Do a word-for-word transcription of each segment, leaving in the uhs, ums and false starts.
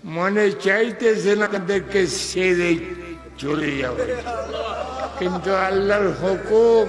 মনে চাইতেছে না তাদেরকে ছেড়ে চলে যাবে, কিন্তু আল্লাহর হুকুম,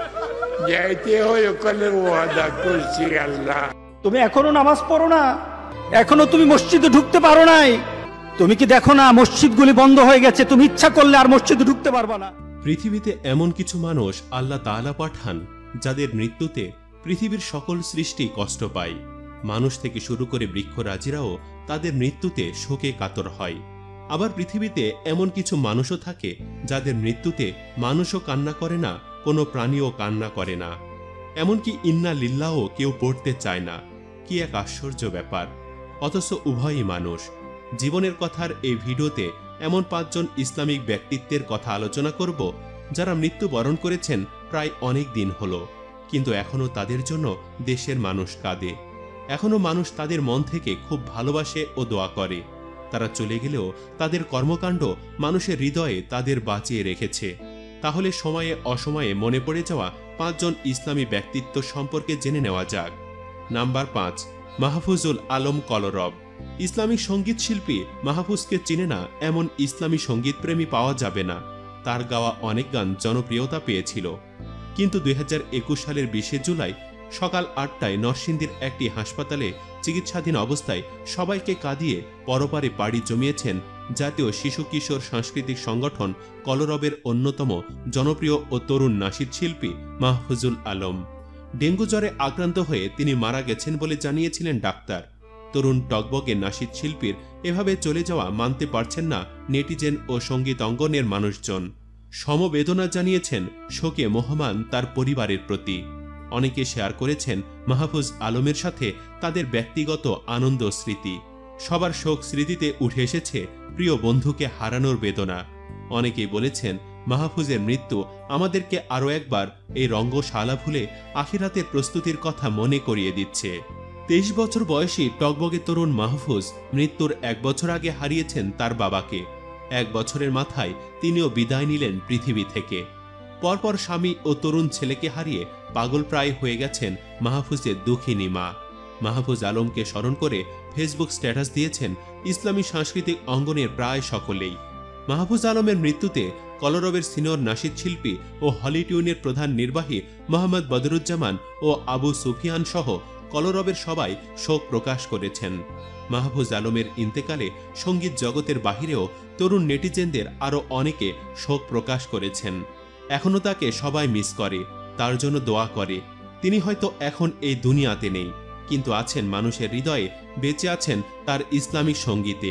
যাইতে হয় ওখানে ওয়াদা করছি আল্লাহ। তুমি এখনো নামাজ পড়ো না, এখনো তুমি মসজিদে ঢুকতে পারো নাই। তুমি কি দেখো না মসজিদগুলি বন্ধ হয়ে গেছে? তুমি ইচ্ছা করলে আর মসজিদে ঢুকতে পারবা না। পৃথিবীতে এমন কিছু মানুষ আল্লাহ তাআলা পাঠান যাদের মৃত্যুতে পৃথিবীর সকল সৃষ্টি কষ্ট পায়। মানুষ থেকে শুরু করে বৃক্ষরাজিরাও তাদের মৃত্যুতে শোকে কাতর হয়। আবার পৃথিবীতে এমন কিছু মানুষও থাকে যাদের মৃত্যুতে মানুষও কান্না করে না, কোনো প্রাণীও কান্না করে না। এমনকি ইন্না লিল্লাহও কেউ পড়তে চায় না। কি এক আশ্চর্য ব্যাপার! অথচ উভয়ই মানুষ। জীবনের কথার এই ভিডিওতে এমন পাঁচজন ইসলামিক ব্যক্তিত্বের কথা আলোচনা করব যারা মৃত্যুবরণ করেছেন প্রায় অনেক দিন হলো, কিন্তু এখনো তাদের জন্য দেশের মানুষ কাঁদে। এখনো মানুষ তাদের মন থেকে খুব ভালোবাসে ও দোয়া করে। তারা চলে গেলেও তাদের কর্মকাণ্ড মানুষের হৃদয়ে তাদের বাঁচিয়ে রেখেছে। তাহলে সময়ে অসময়ে মনে পড়ে যাওয়া পাঁচজন ইসলামী ব্যক্তিত্ব সম্পর্কে জেনে নেওয়া যাক। নাম্বার পাঁচ, মাহফুজুল আলম কলরব। ইসলামিক সঙ্গীত শিল্পী মাহফুজকে চিনে না এমন ইসলামী সঙ্গীতপ্রেমী পাওয়া যাবে না। তার গাওয়া অনেক গান জনপ্রিয়তা পেয়েছিল, কিন্তু দুই হাজার একুশ সালের বিশে জুলাই সকাল আটটায় নরসিংদীর একটি হাসপাতালে চিকিৎসাধীন অবস্থায় সবাইকে কাঁদিয়ে পরপারে পাড়ি জমিয়েছেন জাতীয় শিশু কিশোর সাংস্কৃতিক সংগঠন কলরবের অন্যতম জনপ্রিয় ও তরুণ নাশিদ শিল্পী মাহফুজুল আলম। ডেঙ্গু জ্বরে আক্রান্ত হয়ে তিনি মারা গেছেন বলে জানিয়েছিলেন ডাক্তার। তরুণ টকবগে নাশিদ শিল্পীর এভাবে চলে যাওয়া মানতে পারছেন না নেটিজেন ও সঙ্গীত অঙ্গনের মানুষজন। সমবেদনা জানিয়েছেন শোকে মোহমান তার পরিবারের প্রতি। অনেকে শেয়ার করেছেন মাহফুজ আলমের সাথে তাদের ব্যক্তিগত আনন্দ স্মৃতি। সবার শোক স্মৃতিতে উঠে এসেছে প্রিয় বন্ধুকে হারানোর বেদনা। অনেকেই বলেছেন মাহফুজের মৃত্যু আমাদেরকে আরও একবার এই রঙ্গশালা ভুলে আখিরাতের প্রস্তুতির কথা মনে করিয়ে দিচ্ছে। তেইশ বছর বয়সী টকবগে তরুণ মাহফুজ মৃত্যুর এক বছর আগে হারিয়েছেন তার বাবাকে। এক বছরের মাথায় তিনিও বিদায় নিলেন পৃথিবী থেকে। পরপর স্বামী ও তরুণ ছেলেকে হারিয়ে পাগল প্রায় হয়ে গেছেন মাহফুজের দুঃখিনী মা। মাহফুজ আলমকে স্মরণ করে ফেসবুক স্ট্যাটাস দিয়েছেন ইসলামী সাংস্কৃতিক অঙ্গনের প্রায় সকলেই। মাহফুজ আলমের মৃত্যুতে কলরবের সিনিয়র নাশিদ শিল্পী ও হলিটিউনের প্রধান নির্বাহী মোহাম্মদ বদরুজ্জামান ও আবু সুফিয়ান সহ কলরবের সবাই শোক প্রকাশ করেছেন। মাহফুজ আলমের ইন্তেকালে সঙ্গীত জগতের বাহিরেও তরুণ নেটিজেনদের আরও অনেকে শোক প্রকাশ করেছেন। এখনও তাকে সবাই মিস করে, তার জন্য দোয়া করে। তিনি হয়তো এখন এই দুনিয়াতে নেই, কিন্তু আছেন মানুষের হৃদয়ে, বেঁচে আছেন তার ইসলামিক সঙ্গীতে।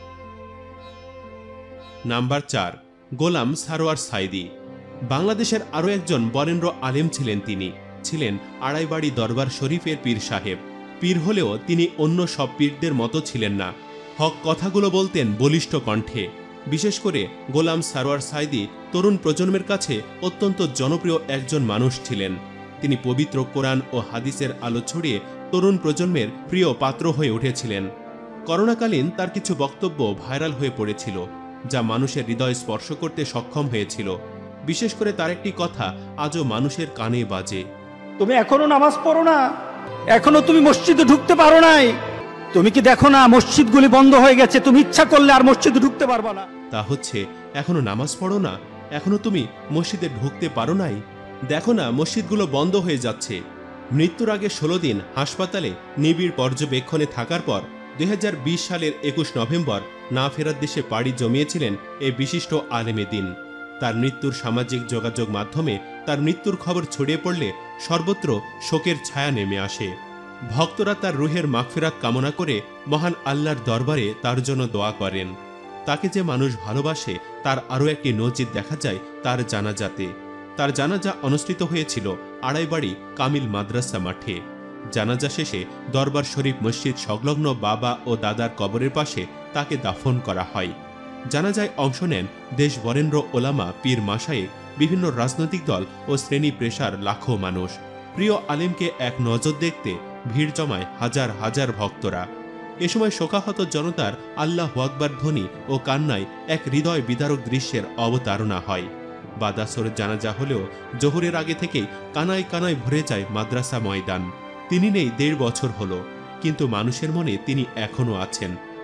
নাম্বার চার, গোলাম সারোয়ার সাইদি। বাংলাদেশের আরও একজন বরেণ্য আলেম ছিলেন তিনি। ছিলেন আড়াইবাড়ি দরবার শরীফের পীর সাহেব। পীর হলেও তিনি অন্য সব পীরদের মতো ছিলেন না। হক কথাগুলো বলতেন বলিষ্ঠ কণ্ঠে। বিশেষ করে গোলাম সারোয়ার সাইদি তরুণ প্রজন্মের কাছে অত্যন্ত জনপ্রিয় একজন মানুষ ছিলেন। তিনি পবিত্র কোরআন ও হাদিসের আলো ছড়িয়ে তরুণ প্রজন্মের প্রিয় পাত্র হয়ে উঠেছিলেন। করোনাকালীন তার কিছু বক্তব্য ভাইরাল হয়ে পড়েছিল, যা মানুষের হৃদয় স্পর্শ করতে সক্ষম হয়েছিল। বিশেষ করে তার একটি কথা আজও মানুষের কানে বাজে। তুমি এখনো নামাজ পড়ো না, এখনো তুমি মসজিদে ঢুকতে পারো নাই। তুমি কি দেখো না মসজিদগুলি বন্ধ হয়ে গেছে? তুমি ইচ্ছা করলে আর মসজিদে ঢুকতে পারবা না। তা হচ্ছে এখনো নামাজ পড়ো না, এখনো তুমি মসজিদে ঢুকতে পারো নাই। দেখো না মসজিদগুলো বন্ধ হয়ে যাচ্ছে। মৃত্যুর আগে ষোলো দিন হাসপাতালে নিবিড় পর্যবেক্ষণে থাকার পর দুই হাজার বিশ সালের একুশ নভেম্বর না ফেরার দেশে পাড়ি জমিয়েছিলেন এই বিশিষ্ট আলেমে দিন। তার মৃত্যুর সামাজিক যোগাযোগ মাধ্যমে তার মৃত্যুর খবর ছড়িয়ে পড়লে সর্বত্র শোকের ছায়া নেমে আসে। ভক্তরা তার রুহের মাগফিরাত কামনা করে মহান আল্লাহর দরবারে তার জন্য দোয়া করেন। তাকে যে মানুষ ভালোবাসে তার আরও একটি নজির দেখা যায় তার জানাজাতে। তার জানাজা অনুষ্ঠিত হয়েছিল আড়াইবাড়ি কামিল মাদ্রাসা মাঠে। জানাজা শেষে দরবার শরীফ মসজিদ সংলগ্ন বাবা ও দাদার কবরের পাশে তাকে দাফন করা হয়। জানাজায় অংশ নেন দেশ বরেণ্য ওলামা, পীর মাশায়েখ, বিভিন্ন রাজনৈতিক দল ও শ্রেণী পেশার লাখো মানুষ। প্রিয় আলেমকে এক নজর দেখতে ভিড় জমায় হাজার হাজার ভক্তরা। এ সময় শোকাহত জনতার আল্লাহু আকবার ধ্বনি ও কান্নায় এক হৃদয় বিদারক দৃশ্যের অবতারণা হয়। বাদাসরের জানাজা হলেও জোহরের আগে থেকেই কানায় কানায় ভরে যায় মাদ্রাসা ময়দান। তিনি নেই দেড় বছর হলো, কিন্তু মানুষের মনে তিনি এখনো আছেন।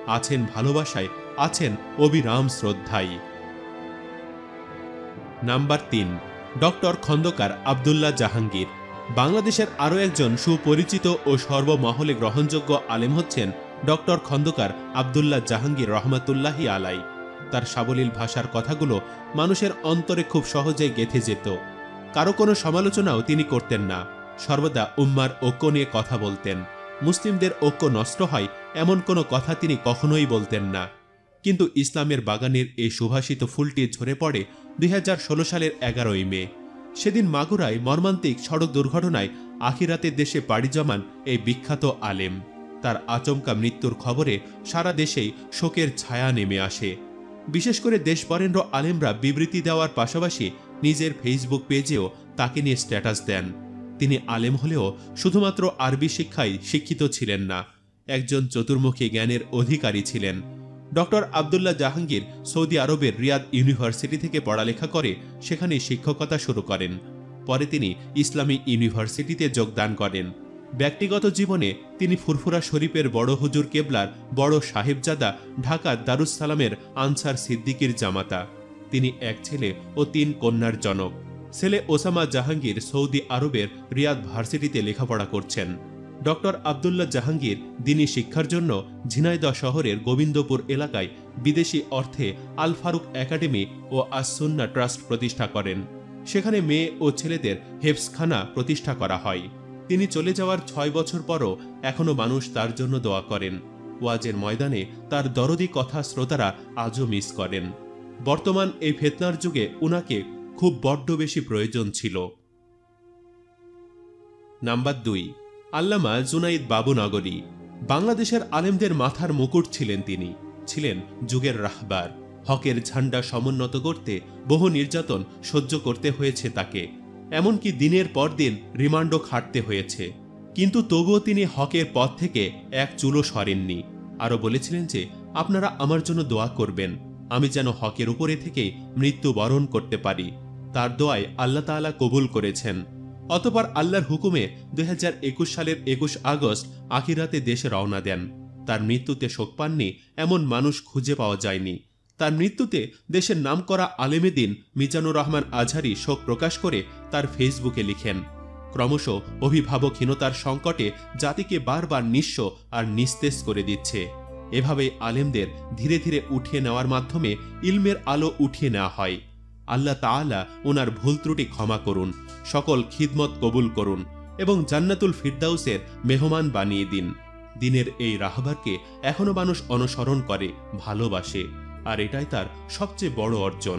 আছেন ভালোবাসায়, আছেন অবিরাম শ্রদ্ধায়। নাম্বার তিন, ডক্টর খন্দকার আব্দুল্লাহ জাহাঙ্গীর। বাংলাদেশের আরও একজন সুপরিচিত ও সর্বমহলে গ্রহণযোগ্য আলেম হচ্ছেন ডক্টর খন্দকার আব্দুল্লাহ জাহাঙ্গীর রহমাতুল্লাহি আলাই। তার সাবলীল ভাষার কথাগুলো মানুষের অন্তরে খুব সহজেই গেঁথে যেত। কারো কোনো সমালোচনাও তিনি করতেন না। সর্বদা উম্মার ঐক্য নিয়ে কথা বলতেন। মুসলিমদের ঐক্য নষ্ট হয় এমন কোনো কথা তিনি কখনোই বলতেন না। কিন্তু ইসলামের বাগানের এই সুভাষিত ফুলটি ঝরে পড়ে দুই হাজার ষোলো সালের এগারোই মে। সেদিন মাগুরায় মর্মান্তিক সড়ক দুর্ঘটনায় আখিরাতের দেশে পাড়ি জমান এই বিখ্যাত আলেম। তার আচমকা মৃত্যুর খবরে সারা দেশেই শোকের ছায়া নেমে আসে। বিশেষ করে দেশবরেণ্য আলেমরা বিবৃতি দেওয়ার পাশাপাশি নিজের ফেসবুক পেজেও তাকে নিয়ে স্ট্যাটাস দেন। তিনি আলেম হলেও শুধুমাত্র আরবি শিক্ষায় শিক্ষিত ছিলেন না, একজন চতুর্মুখী জ্ঞানের অধিকারী ছিলেন। ডক্টর আব্দুল্লাহ জাহাঙ্গীর সৌদি আরবের রিয়াদ ইউনিভার্সিটি থেকে পড়ালেখা করে সেখানে শিক্ষকতা শুরু করেন। পরে তিনি ইসলামী ইউনিভার্সিটিতে যোগদান করেন। ব্যক্তিগত জীবনে তিনি ফুরফুরা শরীফের বড় হুজুর কেবলার বড় সাহেবজাদা ঢাকা দারুস সালামের আনসার সিদ্দিকির জামাতা। তিনি এক ছেলে ও তিন কন্যার জনক। ছেলে ওসামা জাহাঙ্গীর সৌদি আরবের রিয়াদ ভার্সিটিতে লেখাপড়া করছেন। ডক্টর আব্দুল্লাহ জাহাঙ্গীর দ্বীনি শিক্ষার জন্য ঝিনাইদহ শহরের গোবিন্দপুর এলাকায় বিদেশি অর্থে আল ফারুক একাডেমি ও আস-সুন্নাহ ট্রাস্ট প্রতিষ্ঠা করেন। সেখানে মেয়ে ও ছেলেদের হেফজখানা প্রতিষ্ঠা করা হয়। তিনি চলে যাওয়ার ছয় বছর পরও এখনো মানুষ তার জন্য দোয়া করেন। ওয়াজের ময়দানে তার দরদি কথা শ্রোতারা আজও মিস করেন। বর্তমান এই ফিতনার যুগে উনাকে খুব বড্ড বেশি প্রয়োজন ছিল। নাম্বার দুই, আল্লামা জুনাইদ বাবুনগরী। বাংলাদেশের আলেমদের মাথার মুকুট ছিলেন তিনি। ছিলেন যুগের রাহবার। হকের ঝান্ডা সমুন্নত করতে বহু নির্যাতন সহ্য করতে হয়েছে তাকে। এমনকি দিনের পর দিন রিমান্ডও খাটতে হয়েছে। কিন্তু তবুও তিনি হকের পথ থেকে এক চুলও সরেননি। আরও বলেছিলেন যে, আপনারা আমার জন্য দোয়া করবেন, আমি যেন হকের উপরে থেকে মৃত্যু বরণ করতে পারি। তার দোয়ায় আল্লাহ তাআলা কবুল করেছেন। অতঃপর আল্লাহর হুকুমে দুই হাজার একুশ সালের একুশ আগস্ট আখিরাতে দেশে রওনা দেন। তার মৃত্যুতে শোক পাননি এমন মানুষ খুঁজে পাওয়া যায়নি। তার মৃত্যুতে দেশের নামকরা আলেমে দ্বীন মিজানুর রহমান আজহারি শোক প্রকাশ করে তার ফেসবুকে লিখেন, ক্রমশ অভিভাবকহীনতার সংকটে জাতিকে বারবার নিঃস্ব আর নিস্তেজ করে দিচ্ছে। এভাবে আলেমদের ধীরে ধীরে উঠিয়ে নেওয়ার মাধ্যমে ইলমের আলো উঠিয়ে নেওয়া হয়। আল্লাহ তাআলা ওনার ভুল ত্রুটি ক্ষমা করুন, সকল খিদমত কবুল করুন এবং জান্নাতুল ফিরদাউসের মেহমান বানিয়ে দিন। দিনের এই রাহবারকে এখনো মানুষ অনুসরণ করে, ভালোবাসে, আর এটাই তার সবচেয়ে বড় অর্জন।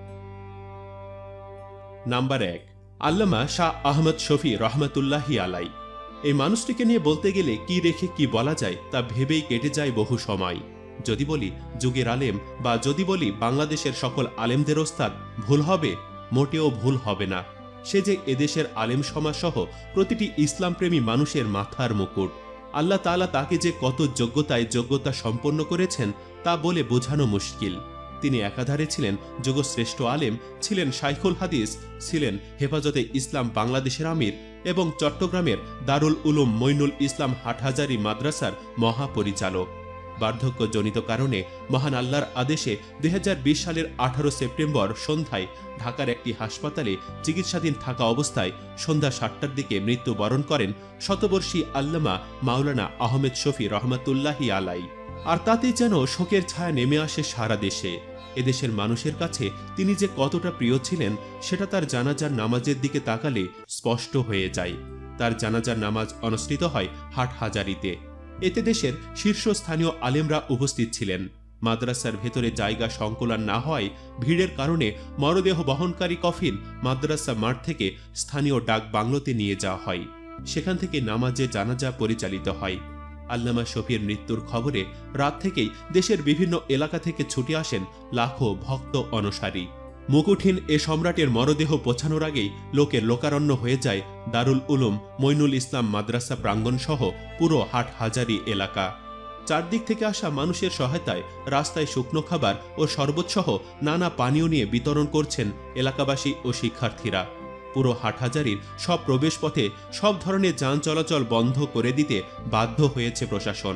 নাম্বার এক, আল্লামা শাহ আহমদ শফি রহমাতুল্লাহি আলাই। এই মানুষটিকে নিয়ে বলতে গেলে কি রেখে কি বলা যায় তা ভেবেই কেটে যায় বহু সময়। যদি বলি যুগের আলেম বা যদি বলি বাংলাদেশের সকল আলেমদের ওস্তাদ, ভুল হবে? মোটেও ভুল হবে না। সে যে এদেশের আলেম সমাজ সহ প্রতিটি ইসলামপ্রেমী মানুষের মাথার মুকুট। আল্লাহ তাআলা তাকে যে কত যোগ্যতায় যোগ্যতা সম্পন্ন করেছেন তা বলে বোঝানো মুশকিল। তিনি একাধারে ছিলেন যুগশ্রেষ্ঠ আলেম, ছিলেন শাইখুল হাদিস, ছিলেন হেফাজতে ইসলাম বাংলাদেশের আমির এবং চট্টগ্রামের দারুল উলুম মঈনুল ইসলাম হাটহাজারী মাদ্রাসার মহাপরিচালক। বার্ধক্যজনিত কারণে মহান আল্লাহর আদেশে দুই হাজার বিশ সালের আঠারো সেপ্টেম্বর সন্ধ্যায় ঢাকার একটি হাসপাতালে চিকিৎসাধীন থাকা অবস্থায় সন্ধ্যা সাতটার দিকে মৃত্যুবরণ করেন শতবর্ষী আল্লামা মাওলানা আহমেদ শফি রহমাতুল্লাহি আলাই। আর তাতেই যেন শোকের ছায়া নেমে আসে সারা দেশে। এদেশের মানুষের কাছে তিনি যে কতটা প্রিয় ছিলেন সেটা তার জানাজার নামাজের দিকে তাকালে স্পষ্ট হয়ে যায়। তার জানাজার নামাজ অনুষ্ঠিত হয় হাটহাজারীতে। এতে দেশের শীর্ষস্থানীয় আলেমরা উপস্থিত ছিলেন। মাদ্রাসার ভেতরে জায়গা সংকুলান না হয় ভিড়ের কারণে মরদেহ বহনকারী কফিন মাদ্রাসা মাঠ থেকে স্থানীয় ডাক বাংলোতে নিয়ে যাওয়া হয়। সেখান থেকে নামাজে জানাজা পরিচালিত হয়। আল্লামা শফির মৃত্যুর খবরে রাত থেকেই দেশের বিভিন্ন এলাকা থেকে ছুটে আসেন লাখো ভক্ত অনুসারী। মুকুটহীন এ সম্রাটের মরদেহ পৌঁছানোর আগেই লোকের লোকারণ্য হয়ে যায় দারুল উলুম মঈনুল ইসলাম মাদ্রাসা প্রাঙ্গণ সহ পুরো হাটহাজারী এলাকা। চারদিক থেকে আসা মানুষের সহায়তায় রাস্তায় শুকনো খাবার ও শরবত সহ নানা পানীয় নিয়ে বিতরণ করছেন এলাকাবাসী ও শিক্ষার্থীরা। পুরো হাটহাজারীর সব প্রবেশপথে সব ধরনের যান চলাচল বন্ধ করে দিতে বাধ্য হয়েছে প্রশাসন।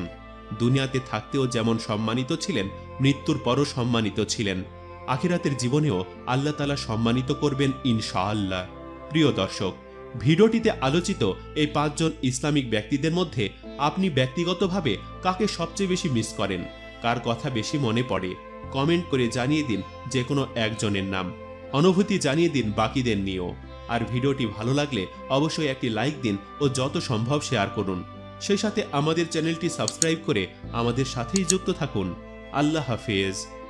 দুনিয়াতে থাকতেও যেমন সম্মানিত ছিলেন, মৃত্যুর পরও সম্মানিত ছিলেন। আখিরাতের জীবনেও আল্লাহ তাআলা সম্মানিত করবেন ইনশাআল্লাহ। প্রিয় দর্শক, ভিডিওটিতে আলোচিত এই পাঁচজন ইসলামিক ব্যক্তিদের মধ্যে আপনি ব্যক্তিগতভাবে কাকে সবচেয়ে বেশি মিস করেন, কার কথা বেশি মনে পড়ে? কমেন্ট করে জানিয়ে দিন যে কোনো একজনের নাম। অনুভূতি জানিয়ে দিন বাকিদের নিয়েও। আর ভিডিওটি ভালো লাগলে অবশ্যই একটি লাইক দিন ও যত সম্ভব শেয়ার করুন। সেই সাথে আমাদের চ্যানেলটি সাবস্ক্রাইব করে আমাদের সাথেই যুক্ত থাকুন। আল্লাহ হাফেজ।